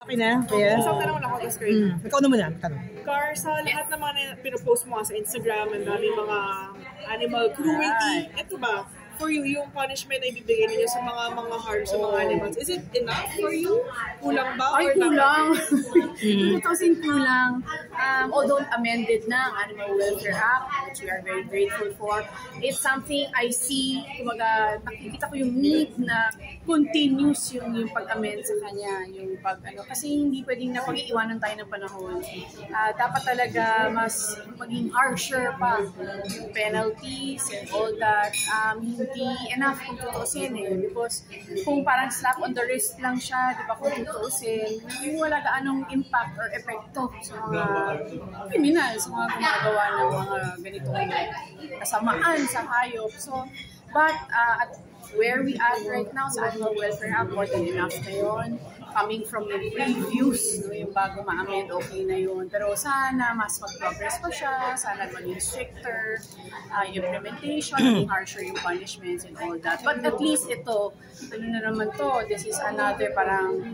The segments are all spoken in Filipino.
Okay na? Kaya? Isang tanong lang ako, guys, Karen. Ikaw naman na, tanong. Car, sa lahat ng mga pinopost mo sa Instagram, ang dami mga animal cruelty, ito ba? For you, yung punishment na ibibigay ninyo sa mga harm sa mga animals, is it enough for you? Kulang ba? Ay, kulang. Tutusin kulang. Although amended na ang Animal Welfare Act, which we are very grateful for, it's something I see, kumaga, nakikita ko yung need na continuous yung pag-amend sa kanya, yung kasi hindi pwedeng napag-iiwanan tayo ng panahon. Dapat talaga mas maging harsher pa yung penalties and all that. Hindi enough kung tutuusin because kung parang slap on the wrist lang siya, di ba, kung tutuusin, wala gaanong impact or epekto sa mga kriminal, sa mga gumagawa ng mga ganitong kasamaan sa hayop. So, but at where we are right now sa Animal Welfare Act, more than enough na yun. Coming from yung previews, yung bago ma-amend, okay na yun. Pero sana mas mag-progress pa siya, sana maging stricter yung implementation, maging harsher yung punishments and all that. But at least ito, ano na naman to, this is another parang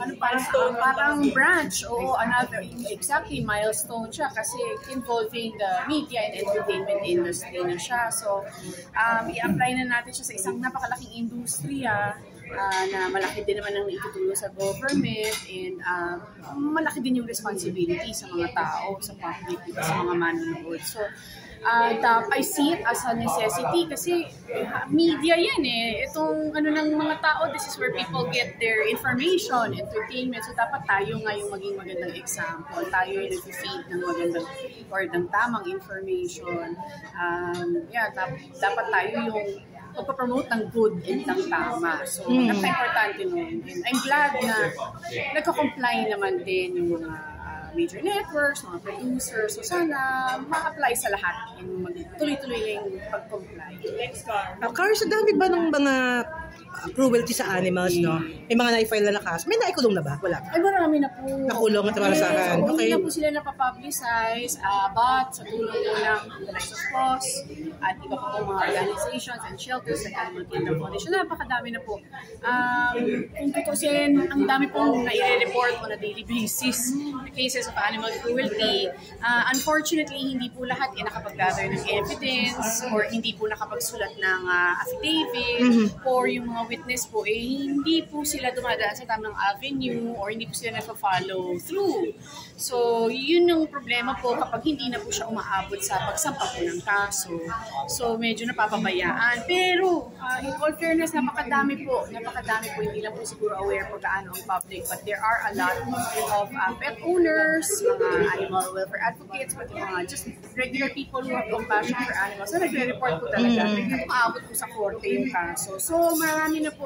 branch o another, exactly, milestone siya kasi involving the media and entertainment industry na siya. So, i-apply na natin siya sa isang napakalaking industriya na malaki din naman ang itutulong sa government and malaki din yung responsibility sa mga tao, sa public, sa mga manonood. So, I see it as a necessity kasi media yan eh. Itong ano ng mga tao, this is where people get their information, entertainment. So, dapat tayo nga yung maging magandang example. Tayo yung nag-feed ng magandang or ng tamang information. Dapat tayo yung pagpapromote ng good and ng tama. So, napaka-importante nun. And I'm glad na nagka-comply naman din yung mga major networks, mga producers. So, sana ma-apply sa lahat yung tuloy-tuloy yung pag-comply. Thanks, Car. Car, sa dami ba ng mga cruelty sa animals, no? May mga na-file na kaso. May naikulong na ba? Wala. Ay, marami na po. Nakulong at para sa akin. Okay. Hindi na po sila napapublicize, but sa tulong po ng Lives of Cause at iba pa po mga organizations and shelters like Animal Kingdom Foundation. Napakadami na po. Kung tutusin, ang dami pong nai-report on a daily basis na cases of animal cruelty. Unfortunately, hindi po lahat nakapag-gather ng evidence or hindi po nakapagsulat ng affidavit or yung mga witness po, hindi po sila dumadaan sa tamang avenue or hindi po sila nagpa-follow through. So, yun yung problema po kapag hindi na po siya umaabot sa pagsampa po ng kaso. So, medyo napapabayaan. Pero, in all fairness, napakadami po, hindi lang po siguro aware po gaano ang public, but there are a lot of pet owners, mga animal welfare advocates, pati mga just regular people who have compassion for animals. So, nagre-report po talaga at umaabot po sa korte yung kaso. So, marami na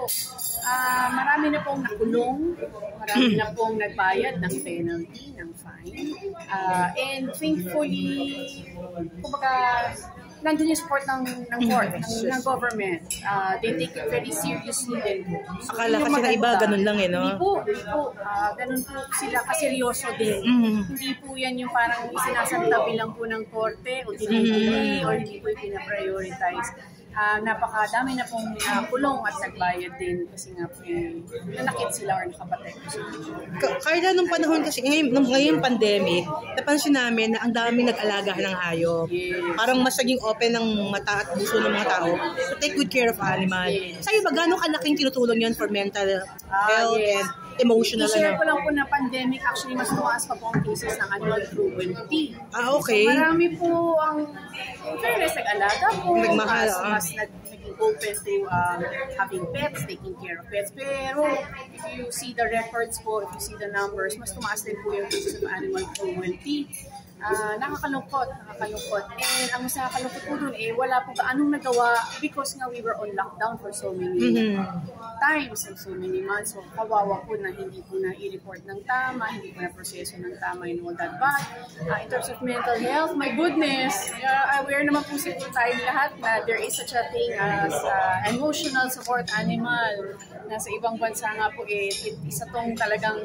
pong nakulong, marami na pong nagbayad ng penalty, ng fine. And thankfully, kumbaga, nandun yung support ng court, ng government. They take it very seriously din po. So, akala kasi na iba, ganun lang eh, no? Hindi po. Ganun po sila kaseryoso din. Hindi po yan yung parang sinasantabi lang po ng korte o dinidili o hindi po yung pinaprioritize. Napakadami na pong kulong at nagbayad din kasi nga po nanakit sila or nakapatay po sila. Carla, nung panahon kasi, ngayong pandemic, napansin namin na ang daming nag-alaga ng hayop. Yes. Parang mas naging open ng mata at puso ng mga tao to take good care of animal. Yes. Sa'yo ba, gano'ng kalaking tinutulong yan for mental health and emotional? I-share ko lang po na pandemic, actually mas tumaas pa po ang cases ng animal cruelty. Okay. So, marami po ang fairness, nag-alaga po, nagmahal, mas naging open to having pets, taking care of pets. Pero if you see the records po, if you see the numbers, mas tumaas din po yung cases of animal cruelty. Nakakalungkot. And ang mas nakakalungkot po dun wala po anong nagawa because nga we were on lockdown for so many times and so many months. So kawawa po na hindi po na i-report ng tama, hindi po na proseso ng tama and all that. But in terms of mental health, my goodness, aware naman po siguro tayo lahat na there is such a thing as emotional support animal. Nasa ibang bansa nga po isa tong talagang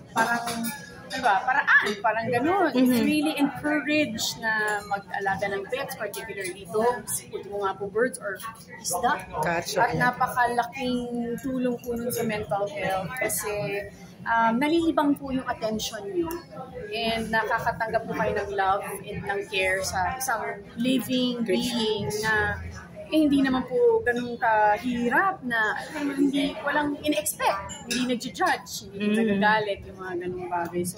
parang ganun. It's really encouraged na mag-alaga ng pets, particularly dogs, puti mo nga po birds or isda. Gotcha. At napakalaking tulong po nun sa mental health kasi nalilibang po yung attention nyo and nakakatanggap po kayo ng love and ng care sa isang living being na hindi naman po ganun kahirap na walang in-expect, hindi nag-judge, hindi nagagalit yung mga ganung bagay. So,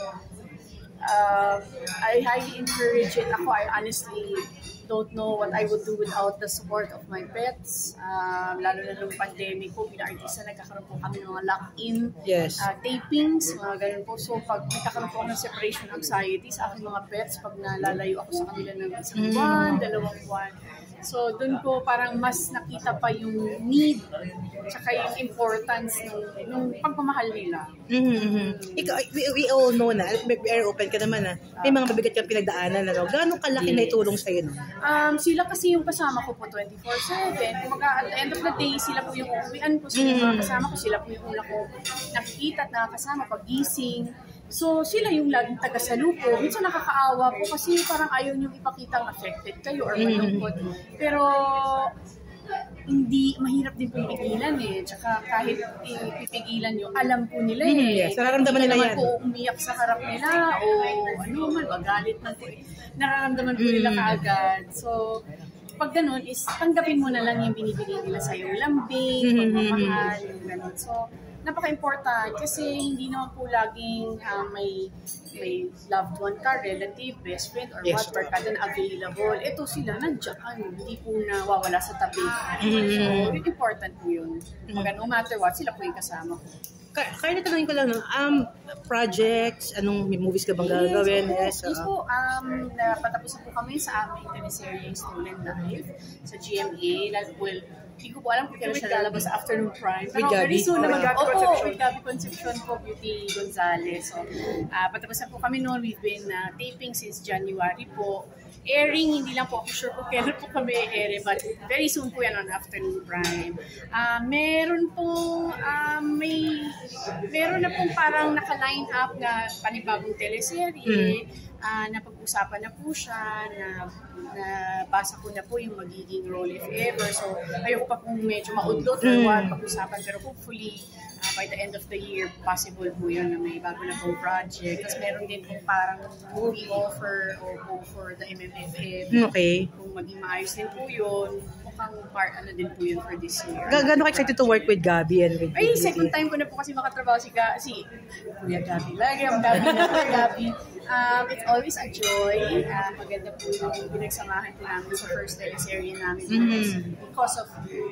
I highly encourage it. Ako, I honestly don't know what I would do without the support of my pets. Lalo na nung pandemic po, bilang artista, nagkakaroon po kami ng mga lock-in tapings, mga ganun po. So, pag nagkakaroon po ng separation anxiety sa aking mga pets, pag nalalayo ako sa kanila ng isang buwan, 2 buwan, so, doon ko parang mas nakita pa yung need tsaka yung importance ng pagmamahal nila. Ikaw, we all know na, very open ka naman may mga mabigat kang pinagdaanan. Gano'ng kalaki na itulong sa'yo? Sila kasi yung kasama ko po 24/7. Kumbaga, at the end of the day, sila po yung uuwian ko, sila yung mga kasama ko, sila po yung una ko nakikita at nakakasama pag-gising. So, sila yung laging taga-salupo. Minsan nakakaawa po kasi parang ayaw niyong ipakitang affected kayo or malungkot. Pero, hindi, mahirap din po ipigilan Tsaka kahit ipigilan nyo, alam po nila Yes, nararamdaman nila yan. Hindi naman po umiyak sa harap nila o magalit man po. Nararamdaman po nila kaagad. So, pag ganun is, tanggapin mo na lang yung binibigay nila sa'yo. Lambing, pagmamahal, yung ganun. So, napaka-important kasi hindi naman po laging may loved one ka, relative, best friend, or whatever ka na available. Ito sila, nandiyan. Hindi po nawawala sa tabi. So, important po yun. No matter what, sila po yung kasama ko. Kaya natanongin ko lang, projects, anong movies ka bang gagawin? Yes po. Napatapusan po kami sa aming teleserye Stolen Life sa GMA. Well, hindi ko po alam kung kailan siya lalabas sa afternoon prime. Pero very soon naman. With Gabby Concepcion po, Beauty Gonzalez. So, patapusan po kami noon. We've been taping since January po. Airing, hindi lang po ako sure kung kailan po kami i-air, but very soon po yan on afternoon prime. Meron na pong parang naka-line up na panibagong teleserye. Napag-usapan na po siya, nabasa ko na po yung magiging role if ever. So, ayoko pa pong medyo maudlot or what, pag-usapan. Pero hopefully, by the end of the year, possible po yun na may bago na pong project. Tapos meron din pong parang movie offer o go for the MMFF. Okay. Kung maging maayos din po yun, mukhang din po yun for this year. Gano'n ka excited to work with Gabby and with Ay, second time ko na po kasi makatrabaho si Kuya Gabby. Lagi ang Gabby na po, Gabby. It's always a joy. Maganda po yung pinagsamahan po namin sa first teleserye namin because of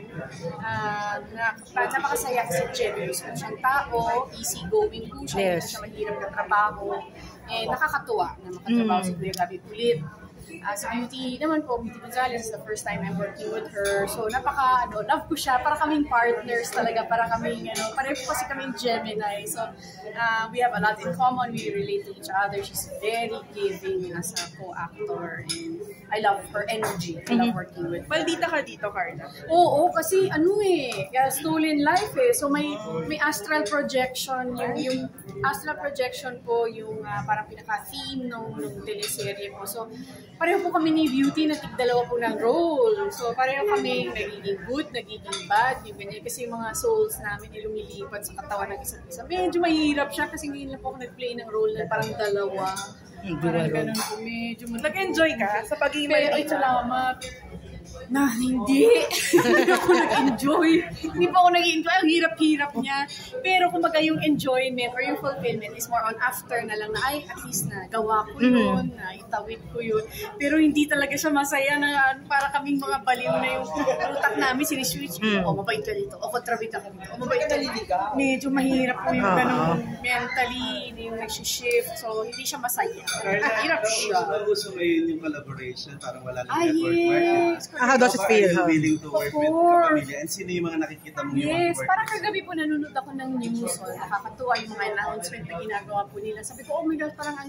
napakasaya kasi generous po siyang tao, easy-going po siya, hindi siya mahirap na trabaho, nakakatuwa na makatrabaho si Kuya Gabby ulit. Sa Beauty naman po, Beauty Gonzalez, the first time I'm working with her. So, love ko siya. Para kaming partners talaga. Para kaming, pareho po kasi kaming Gemini. So, we have a lot in common. We relate to each other. She's very giving as a co-actor. And I love her energy. I love working with her. Maldita ka dito, Carla. Oo, kasi Stolen Life So, may astral projection. Yung astral projection po, yung parang pinaka-theme nung teleserye po. So, pareho po kami ni Beauty na tig-dalawa po ng role. So, pareho kami nagiging good, nagiging bad, yung ganyan. Kasi yung mga souls namin ay lumilipat sa katawan ng isa't isa. Medyo mahirap siya kasi ngayon lang po ako nag-play ng role na parang dalawa. Parang ganun po. Medyo nag-enjoy ka sa pagiging pero ito salamat. Hindi ako nag-enjoy. Hindi po ako nag-enjoy. Ang hirap-hirap niya. Pero kumbaga yung enjoyment or yung fulfillment is more on after na lang na at least na gawa ko yun, na itawid ko yun. Pero hindi talaga siya masaya na para kaming mga baliw na yung utak namin siniswitch. Mabait ka dito. Kontrabida ka dito. Mabait ka dito. Medyo mahirap po yung ganun mentally, yung nag-shift. So, hindi siya masaya. Hirap siya. Pero gusto ngayon yung collaboration, parang wala lang effort. Yes. How does it feel? Are you willing to work with kapamilya? And sino yung mga nakikita mo yung Yes, work? parang kagabi po nanonood ako ng news. Nakakatuwa yung mga announcement na ginagawa po nila. Sabi ko, oh my God, parang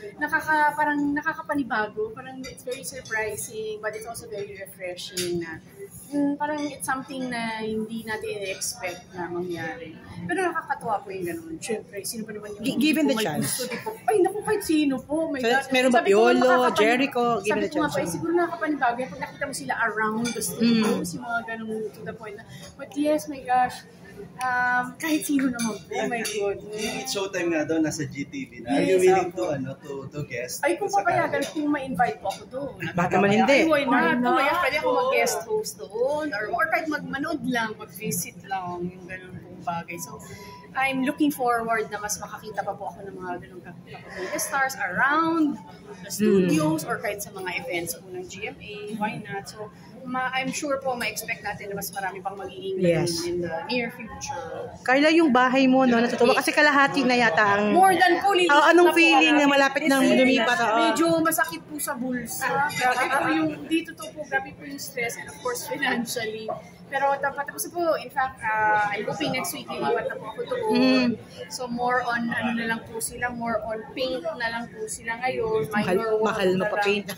nakakapanibago. Parang it's very surprising, but it's also very refreshing na parang it's something na hindi natin expect na mangyari. Pero nakakatuwa po yung ganun. Siyempre, sino pa naman yung given the chance. Ay, naku, kahit sino po. Oh my God. Meron ba Piolo, Jericho, given the chance? Sabi ko nga, siguro nakakapanibago. Pag nakita mo sila around the studio, si mga ganun to the point na, but yes, my gosh, Kahit sino naman po, oh my goodness. It's showtime nga daw, nasa GTV na. Are you willing to guest? Ay, kung papayagan, kung ma-invite po ako doon. Baka man hindi. Ay, why not? Pwede ako mag-guest host doon. Or kahit mag-manood lang, mag-visit lang, yung ganun pong bagay. So, I'm looking forward na mas makakita pa po ako ng mga ganun kapag stars around the studios or kahit sa mga events po ng GMA. Why not? So, I'm sure po ma-expect natin na mas marami pang magiging in the near future. Carla, yung bahay mo, no, natutuwa kasi kalahati na yata ang... More than fully. Anong feeling na malapit ng lumipat? Medyo masakit po sa bulsa. Grabe po yung, dito to po, grabe po yung stress and of course financially. Pero tapos po, in fact, I'm hoping next week lilipat na po ako doon. So more on, ano na lang po sila, more on paint na lang po sila ngayon. Mahal mo pa paint.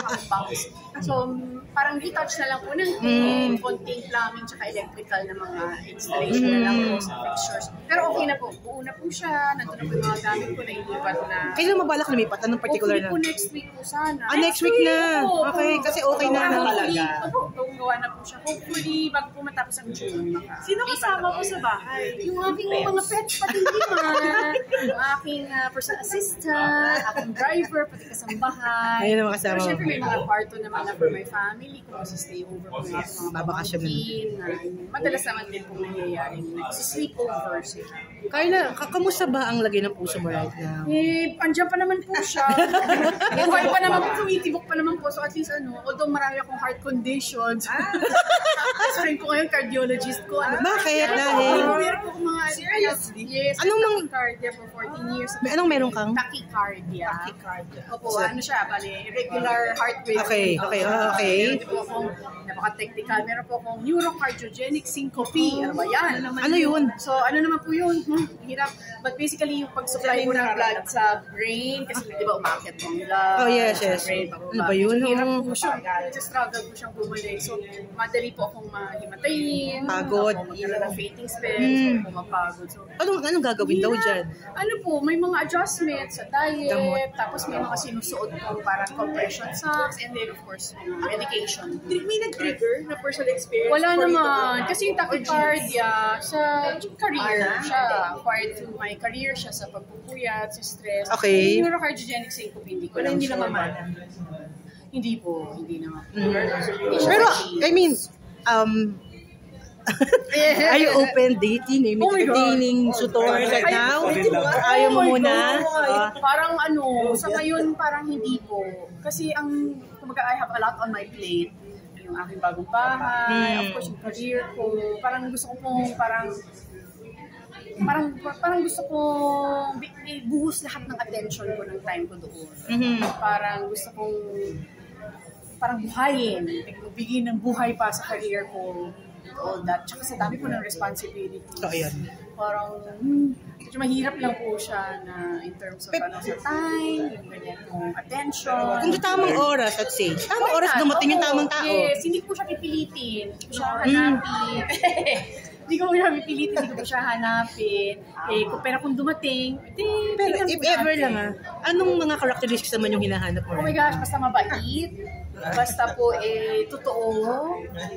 So parang retouch na lang po ng paint, konting plumbing, tsaka electrical na mga installation na lang po sa fixtures. Pero okay na po, buo na po siya, nandun na po yung mga gamit ko na ilipat na. Kailan mabalak lumipat? Anong particular na? Hopefully po next week po sana. Next week na? Okay, kasi okay na talaga. Opo, gawa na po siya. Hopefully, bago po matapos ang June. Sino kasama mo sa bahay? Yung aking mga pets, pati lima. Yung aking personal assistant, aking driver, pati kasambahay. Ayun naman kasama. Pero syempre may mga kwarto naman na for my family, kung stay over po yung mga babakasyon na. Madalas naman din po nangyayari. Sleep over sila. Carla, kamusta ba ang lagay ng puso mo right now? Andiyan pa naman po siya. Buhay pa naman po, tumitibok pa naman po. So at least although marami akong heart conditions. Kasi rin ko ngayon, cardiologist ko. Bakit? Dahil? Meron po akong mga... Seriously? Yes. Anong tachycardia for 14 years. Anong meron kang? Tachycardia. Opo, ano siya, bali, irregular heart rate. Okay. Meron po akong, napaka-technical, meron po akong neurocardiogenic syncope. Ano ba yan? Ano yun? So, ano naman po yun? Hirap. But basically, yung pag-supply mo ng blood sa brain, kasi di ba umakyat mo yung blood. Oh, yes. Brain, Ano ba yun? Hirap po siya. Struggle po siyang bumalik. So, madali po akong mahimatayin. Pagod. Ako magkaroon ng fainting spells. Pumapagod. So, Anong gagawin daw dyan? ano po, may mga adjustments sa diet, Gamot. tapos may mga sinusuot po parang compression socks, and then of course, medication. May nag-trigger na personal experience? Wala for you naman. to- Kasi yung tachycardia, sa career siya. Acquired through my career siya sa pagpupuyat, sa stress. Okay. Yung neurocardiogenic syncope, hindi ko lang Hindi sure. naman mamana. Hindi po, hindi naman. Pero, I mean, are you open dating? Are you entertaining suitors right now? Or ayaw mo muna? Parang sa ngayon parang hindi po. Kasi kumbaga I have a lot on my plate. Yung aking bagong bahay, of course yung career ko. Parang gusto ko pong parang gusto kong ibuhos lahat ng attention ko ng time ko doon. Parang gusto kong buhayin, bigyan ng buhay pa sa career ko. All that. Tsaka sa dami po ng responsibility. So, ayan. Parang, medyo mahirap lang po siya na in terms of sa time, yung ganyan, yung attention. Kung sa tamang oras, let's say, tamang oras dumating yung tamang tao. Yes, hindi ko siya pipilitin. Hindi ko siya hanapin. Hindi ko siya pipilitin, hindi ko siya hanapin. Pero kung dumating, Pero if ever lang anong mga characteristics naman yung hinahanap mo? Oh my gosh, basta mabait. Basta po, totoo.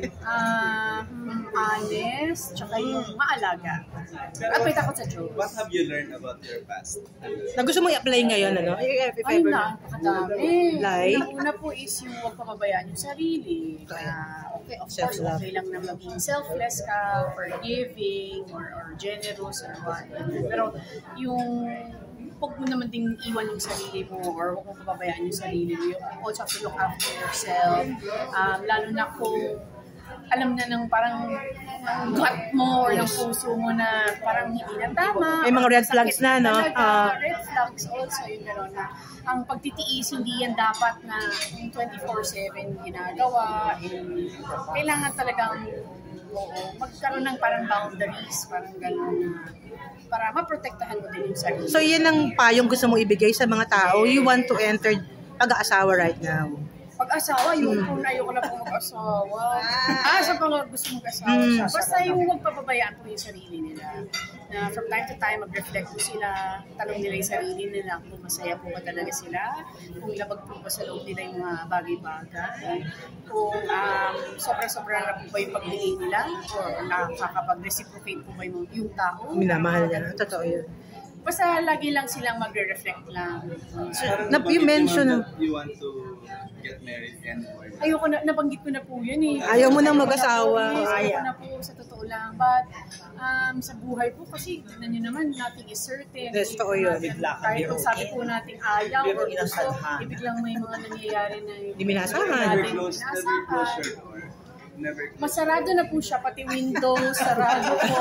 Honest. Tsaka yung maalaga. Apit ako sa Diyos. What have you learned about your past? Na gusto mo i-apply ngayon, ano? If Ay, ever. napakadami. Like? Una po is yung huwag pababayaan yung sarili. Okay, of course, Self-love. okay lang na maging selfless ka, forgiving, or generous, or what. Pero yung huwag mo naman ding iwan yung sarili mo or huwag mo pababayaan yung sarili mo. You also have to look after yourself. Lalo na kung alam na ng parang gut mo or ng puso mo na parang hindi na tama. May mga red flags na, no? Red flags also, yung gano'n na ang pagtitiis, hindi yan dapat na yung 24/7 ginagawa. Kailangan talagang magkaroon ng parang boundaries, parang gano'n na para maprotektahan mo din yung sarili. So, yan ang payong gusto mo ibigay sa mga tao. You want to enter pag-aasawa right now. Pag-asawa, ayoko na pong mag-asawa. Sa mga gusto mag-asawa siya. Basta yung magpapabayaan po yung sarili nila. Na from time to time, mag-reflect po sila, tanong nila yung sarili nila kung masaya po ba talaga sila, kung labag po ba sa loob nila yung mga bagay-bagay, kung sobra-sobra na po ba yung pagbigay nila, or nakakapag-reciprocate po ba yung tao. Minamahal niya. Totoo yun. Basta lagi lang silang magre-reflect lang. You mentioned you want to get married and Ayoko na, nabanggit ko na po yun eh. Ayaw mo nang mag-asawa. Ayaw na po, sa totoo lang. But sa buhay po kasi, tignan nyo naman, nothing is certain. Yes, totoo yun. Kahit kung sabi po natin ayaw or gusto, ibiglang may mga nangyayari na Hindi minasahan. never close shirt or never close. Masarado na po siya, pati window, sarado po.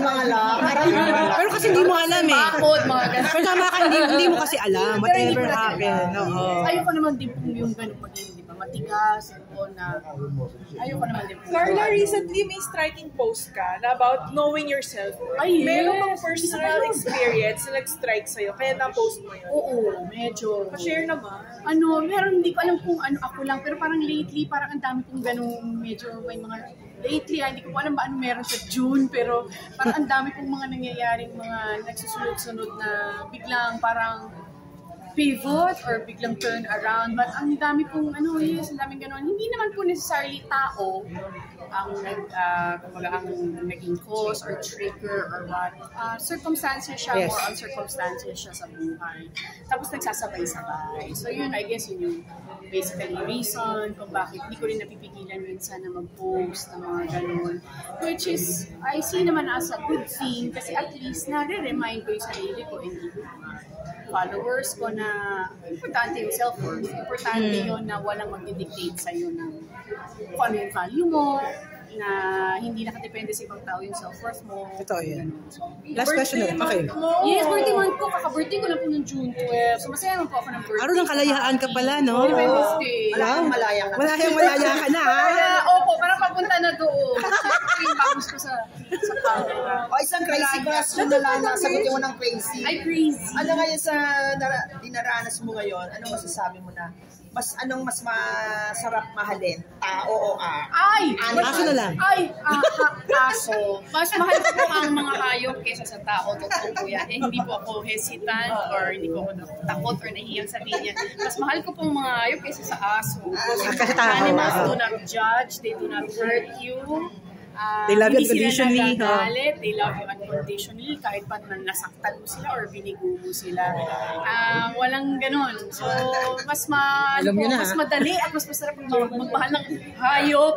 Pero kasi hindi mo alam eh. Bakod, mga ganun. Pero tama ka, hindi mo kasi alam. Whatever happened. Oo. Ayoko naman din po yung ganun maging, di ba, matigas, o na, ayoko naman din po. Carla, recently may striking post ka na about knowing yourself. Ay, Meron bang yes. personal experience na nag-strike sa'yo, kaya na-post mo yun? Oo, medyo. Pa-share naman. Meron, hindi ko alam kung ano ako lang, pero parang lately, parang ang dami kong ganung medyo may mga, lately, hindi ko alam ba ano meron sa June, pero parang ang dami kong mga nangyayaring mga nagsusunod-sunod na biglang parang pivot or biglang turn around. But ang dami pong ang daming gano'n. Hindi naman po necessarily tao ang naging cause or trigger or what. Circumstances siya, Yes. more on circumstances siya sa buhay. Tapos nagsasabay-sabay. So yun, I guess yun yung basically reason kung bakit hindi ko rin napipigilan minsan na mag-post ng mga gano'n. Which is, I see naman as a good thing kasi at least nare-remind ko yung sarili ko and followers ko na importante yung self-worth. Importante yun na walang magdidictate sa'yo ng kung ano yung value mo, na hindi nakadepende sa ibang tao yung self-worth mo. Totoo yan. Last question na. Okay. Yes, birthday month ko. Kaka-birthday ko lang po ng June 12. So masaya naman po ako ng birthday. Araw ng kalayaan ka pala, no? Independence Day. Wow. Malaya ka na, ha? Opo, parang papunta na doon. Siyempre yung bangus ko sa camera. O isang crazy question na lang, nasagutin mo ng crazy. Ay, crazy. Ano ngayon sa dinaranas mo ngayon, anong masasabi mo na? Anong mas masarap mahalin? Tao o Ay! Aso na lang. Ay! Aso. Mas mahal ko po ang mga hayop kaysa sa tao. Totoo po yan. Hindi po ako hesitant or hindi po ako takot or nahihiyang sabihin yan. Mas mahal ko po ang mga hayop kaysa sa aso. Kasi tao. Animals do not judge. They do not hurt you. They love you hindi sila unconditionally. nagagalit. They love you unconditionally. Kahit pa nasaktan mo sila or binigo mo sila. Walang ganon. So, mas madali at mas masarap magmahal ng hayop.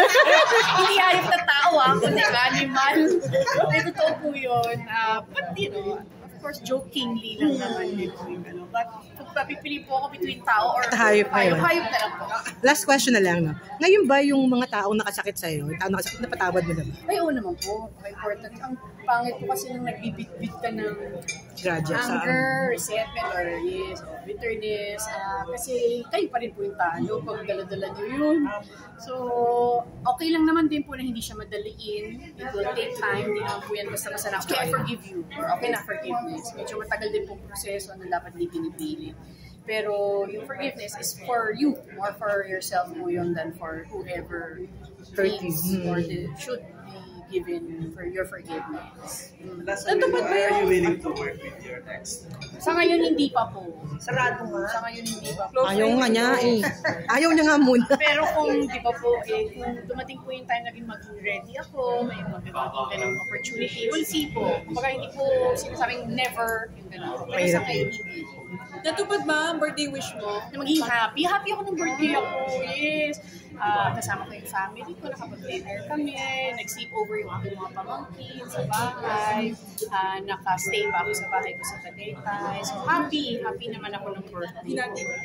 Hindi hayop na tao, kundi animal. Totoo po yun. But, of course, jokingly lang naman din po yung ano. But, kung papipili po ako between tao or hayop na lang po. Last question na lang, no? Ngayon ba yung mga taong nakasakit sa'yo, napatawad mo naman? Ay, oo naman po. Important. Ang pangit po kasi nung nagbibit-bit ka ng Grudges, anger, resentment, or bitterness. Kasi kayo pa rin po yung talo pag dala-dala nyo yun. So, okay lang naman din po na hindi siya madaliin. It will take time. Hindi naman po yan basta-basta na, okay, I forgive you. Or okay na, forgiveness. Medyo matagal din po proseso na dapat hindi pinipili. Pero yung forgiveness is for you, more for yourself po yun than for whoever needs or should be given for your forgiveness. Last time, are you willing to work with your ex? Sa ngayon, hindi pa po. Sarado nga. Sa ngayon, hindi pa po. Ayaw nga niya eh. Ayaw niya nga muna. Pero kung, di ba po, kung dumating po yung time na maging ready ako, may magiging ganong opportunity, we'll see po. Kumbaga, hindi po sinasabing never yung gano'n. Pero sa ngayon, hindi. Natupad ba ang birthday wish mo? Na maging happy. Happy ako ng birthday ako. Yes. Kasama ko yung family ko, nakapag-dinner kami, nag-sleep over yung aking mga pamangkin sa bahay, naka-stay pa ako sa bahay ko sa Tagaytay. So happy naman ako ng birthday.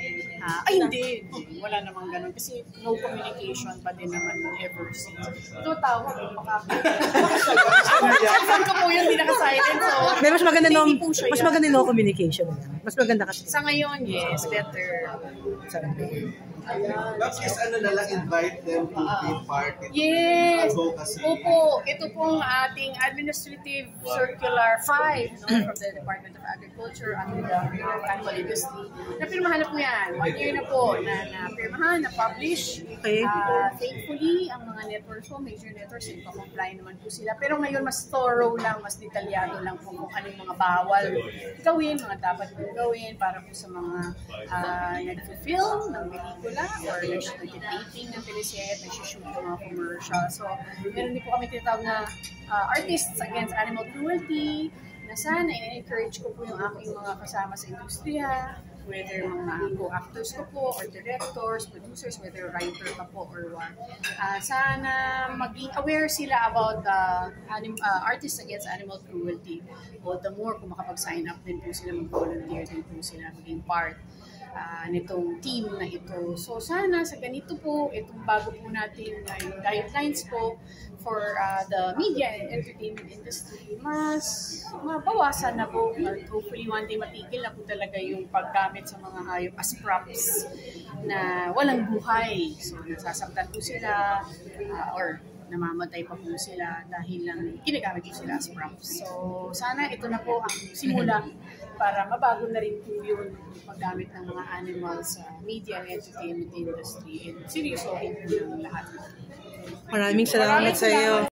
Hindi. Wala namang ganun. Kasi no communication pa din naman ever since. Ito tawag, cellphone ko po yun, hindi naka-silent. So, May mas maganda hindi po siya no communication. Mas maganda kasi. sa ngayon, yes, better. Sarap. But is ano na lang, invite them to be part in Yes. advocacy. Opo, ito pong ating Administrative Circular 5 from the Department of Agriculture and the Animal Industry. Napirmahan na po yan. 1 year na po na napirmahan, na-publish. Okay. Thankfully, ang mga networks po, major networks, comply naman po sila. Pero ngayon, mas thorough lang, mas detalyado lang po kung ano yung mga bawal gawin, mga dapat gawin para po sa mga nag-film ng pelikula or nag-taping ng teleserye, nag-shoot ng mga commercial. So, meron din po kami tinatawag na Artists Against Animal Cruelty, na sana i-encourage ko po yung aking mga kasama sa industriya, whether mga co-actors ko po, or directors, producers, whether writer ka po or what. Sana maging aware sila about Artists Against Animal Cruelty. All the more kung makapag-sign up din po sila, mag-volunteer din po sila, maging part nitong team na ito. So sana sa ganito po, itong bago po natin yung guidelines po for the media and entertainment industry, mas mabawasan na po. Hopefully one day matigil na po talaga yung paggamit sa mga hayop as props na walang buhay. So nasasaktan po sila or namamatay pa po sila dahil lang ginagamit po sila as props. So sana ito na po ang simula para mabago na rin po yung paggamit ng mga animals sa media and entertainment industry, and seryosohin po ng lahat. Maraming salamat sa iyo.